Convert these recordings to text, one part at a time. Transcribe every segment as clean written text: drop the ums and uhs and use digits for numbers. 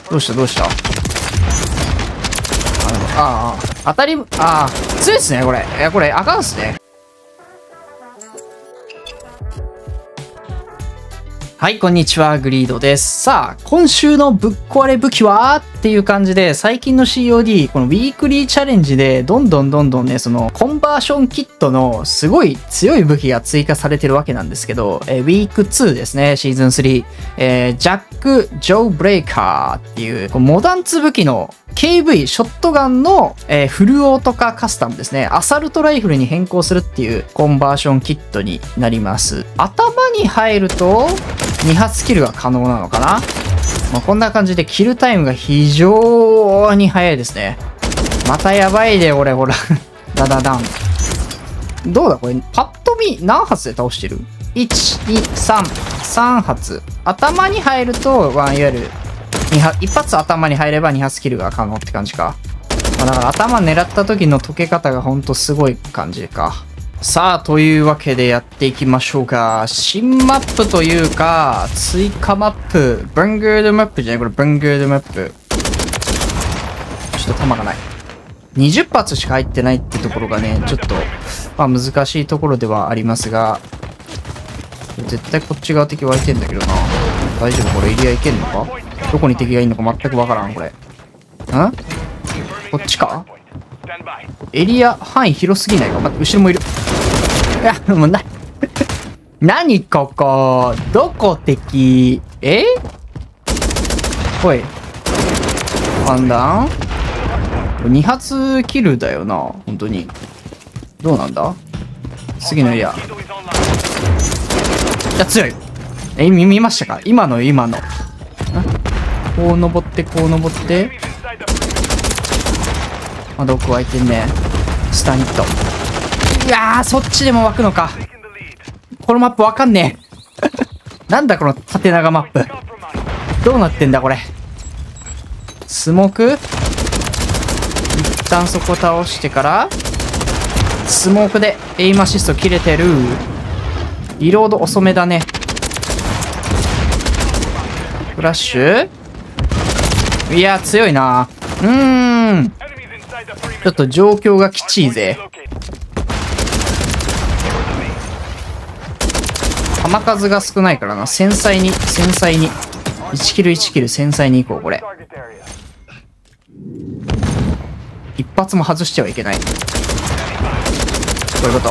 どうしたどうした。当たり、強いっすね、これ。いや、これ、あかんっすね。はい、こんにちは、グリードです。さあ、今週のぶっ壊れ武器はっていう感じで、最近の COD、このウィークリーチャレンジで、どんどんね、その、コンバーションキットのすごい強い武器が追加されてるわけなんですけど、ウィーク2ですね、シーズン3。ジャック・ジョー・ブレイカーっていう、モダン2武器の KV、ショットガンの、フルオート化カスタムですね。アサルトライフルに変更するっていうコンバーションキットになります。頭に入ると、2発キルが可能なのかな。まあ、こんな感じでキルタイムが非常に速いですね。またやばいで、俺、ほら。ダダダン。どうだこれ、パッと見、何発で倒してる？ 1、2、3、3発。頭に入ると、いわゆる、1発頭に入れば2発キルが可能って感じか。まあ、だから頭狙った時の解け方がほんとすごい感じか。さあ、というわけでやっていきましょうか。新マップというか、追加マップ。ブングードマップじゃないこれ、ブングードマップ。ちょっと弾がない。20発しか入ってないってところがね、ちょっと、まあ難しいところではありますが、絶対こっち側敵湧いてんだけどな。大丈夫これエリアいけんのか？どこに敵がいんのか全くわからん、これ。こっちか？エリア範囲広すぎないか？待って、後ろもいる。いや、もう何ここ？どこ敵？おい。ワンダウン？2発キルだよな、本当に。どうなんだ？次のエリア。いや、強い。見ましたか？今の。こう登って、こう登って。まだ奥湧いてんね。スターニット。いやー、そっちでも湧くのか。このマップわかんねえ。なんだこの縦長マップ。どうなってんだこれ。スモーク？一旦そこ倒してから、スモークでエイムアシスト切れてる。リロード遅めだね。フラッシュ？いや、強いな。ちょっと状況がきちいぜ。弾数が少ないからな。繊細に。1キル1キル繊細にいこう、これ。一発も外してはいけない。こういうこと。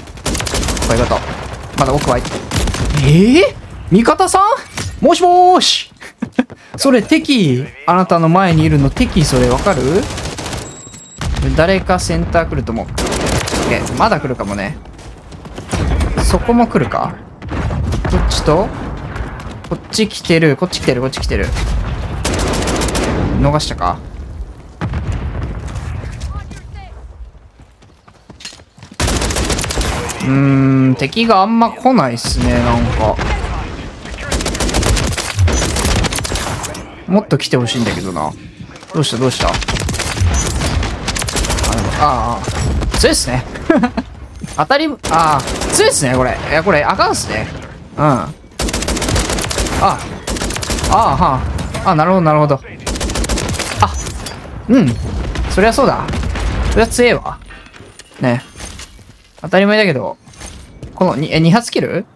まだ奥は味方さん？もしもーしそれ敵、あなたの前にいるの敵、それわかる？誰かセンター来ると思う。まだ来るかもね。そこも来るか？どっちと？こっち来てる。逃したか？敵があんま来ないっすね、なんか。もっと来てほしいんだけどな。どうした強いっすね。当たり、強いっすね、これ。いや、これ、あかんっすね。なるほど。そりゃそうだ。そりゃ強えわ。ね。当たり前だけど、この2発切る？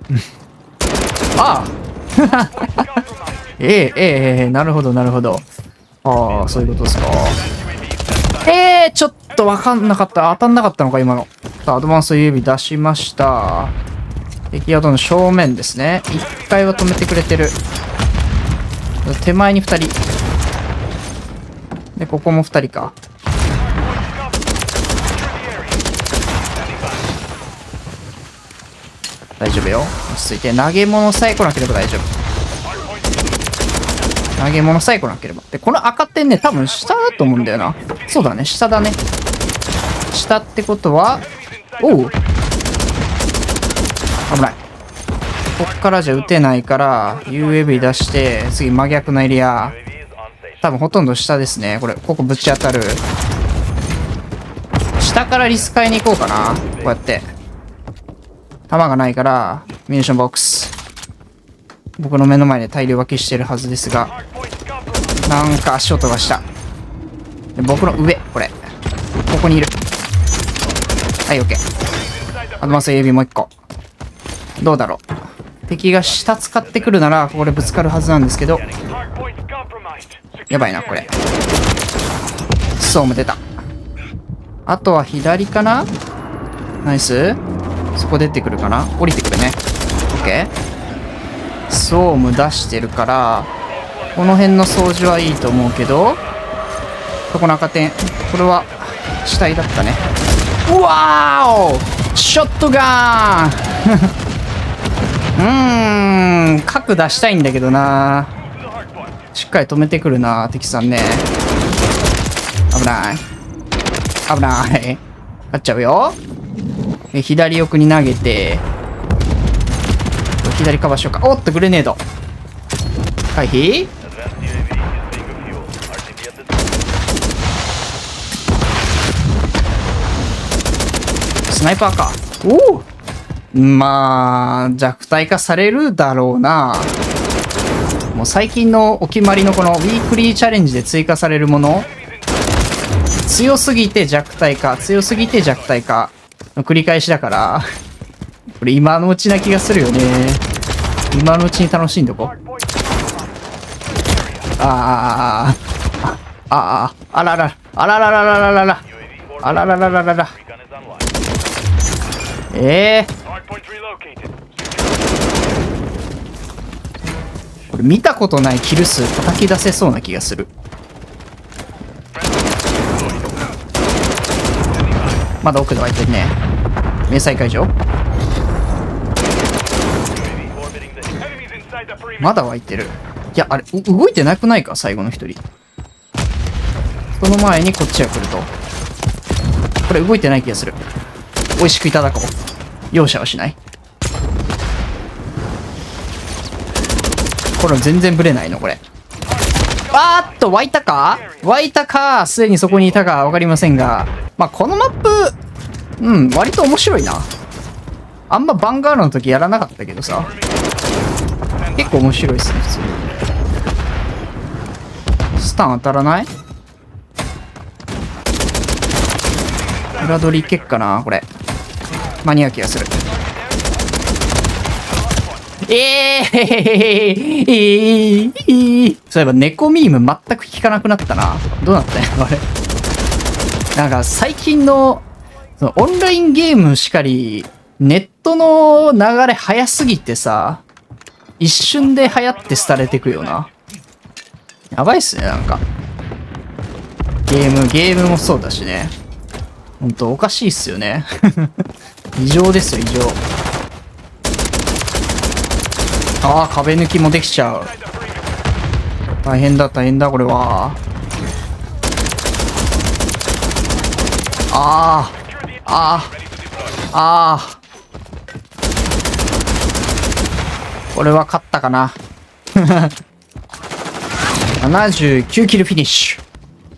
なるほど。そういうことですか。ちょっとわかんなかった。当たんなかったのか、今の。さあ、アドバンス指出しました。敵宿の正面ですね。1回は止めてくれてる。手前に2人。で、ここも2人か。大丈夫よ。落ち着いて。投げ物さえ来なければ大丈夫。で、この赤点ね、多分下だと思うんだよな。そうだね、下だね。下ってことは、危ない。こっからじゃ撃てないから、UAV 出して、次真逆のエリア。多分ほとんど下ですね。ここぶち当たる。下からリス買いに行こうかな。こうやって。弾がないから、ミニションボックス。僕の目の前で大量分けしてるはずですが。 なんか足音がした。で僕の上、これ。ここにいる。はい、オッケー。アドバンス AB もう一個。どうだろう。敵が下使ってくるなら、ここでぶつかるはずなんですけど。やばいな、これ。そうも出た。あとは左かな？ナイス。そこ出てくるかな？降りてくるね。オッケー。ソーム出してるから、この辺の掃除はいいと思うけど、ここの赤点。これは、死体だったね。うわーお！ショットガーン核出したいんだけどな。しっかり止めてくるな、敵さんね。危ない。危ない。勝っちゃうよ。で左奥に投げて、左カバーしようか。おっと、グレネード。回避。スナイパーか。おお。まあ、弱体化されるだろうな。もう最近のお決まりのこのウィークリーチャレンジで追加されるもの。強すぎて弱体化、強すぎて弱体化の繰り返しだから、これ今のうちな気がするよね。今のうちに楽しんどこ。あらら、あららららららら、あらららららら。これ見たことないキル数叩き出せそうな気がする。まだ奥で湧いてるね。迷彩会場まだ湧いてる。いや、あれ、動いてなくないか最後の一人。その前にこっちが来ると。これ動いてない気がする。美味しくいただこう。容赦はしない。これ全然ブレないのこれ。あーっと、湧いたか湧いたかすでにそこにいたかわかりませんが。まあ、このマップ、割と面白いな。あんまバンガードの時やらなかったけどさ。結構面白いっすね、普通に。スタン当たらない？裏取りいけっかなこれ。間に合う気がする。そういえば猫ミーム全く効かなくなったな。どうなったんやろあれ。なんか最近の、そのオンラインゲームしかり、ネットの流れ早すぎてさ、一瞬で流行って廃れてくよな。やばいっすね、なんか。ゲームもそうだしね。ほんとおかしいっすよね。異常ですよ、異常。ああ、壁抜きもできちゃう。大変だ、大変だ、これは。ああ、ああ、ああ。これは勝ったかな。79キルフィニッシュ。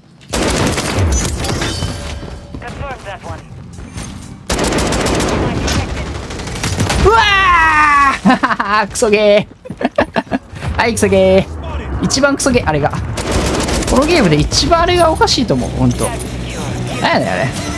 うわークソゲーはい、クソゲー一番クソゲー、あれが。このゲームで一番あれがおかしいと思う、ほんと。なんやねん、あれ。